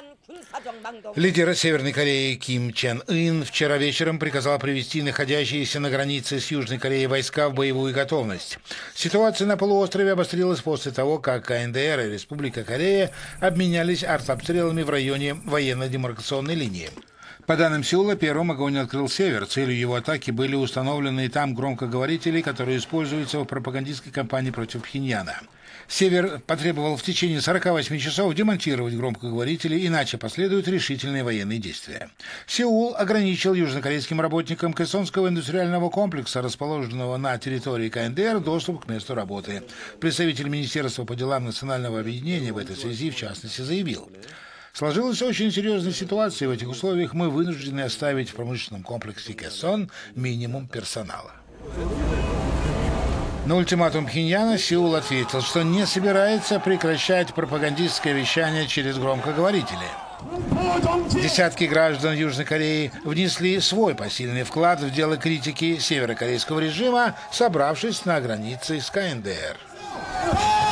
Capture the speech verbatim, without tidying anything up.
Лидер Северной Кореи Ким Чен Ын вчера вечером приказал привести находящиеся на границе с Южной Кореей войска в боевую готовность. Ситуация на полуострове обострилась после того, как КНДР и Республика Корея обменялись артобстрелами в районе военно-демаркационной линии. По данным Сеула, первым огонь открыл Север. Целью его атаки были установленные там громкоговорители, которые используются в пропагандистской кампании против Пхеньяна. Север потребовал в течение сорока восьми часов демонтировать громкоговорители, иначе последуют решительные военные действия. Сеул ограничил южнокорейским работникам Кэсонского индустриального комплекса, расположенного на территории КНДР, доступ к месту работы. Представитель Министерства по делам национального объединения в этой связи, в частности, заявил: «Сложилась очень серьезная ситуация, и в этих условиях мы вынуждены оставить в промышленном комплексе Кэсон минимум персонала». На ультиматум Пхеньяна Сеул ответил, что не собирается прекращать пропагандистское вещание через громкоговорители. Десятки граждан Южной Кореи внесли свой посильный вклад в дело критики северокорейского режима, собравшись на границе с КНДР.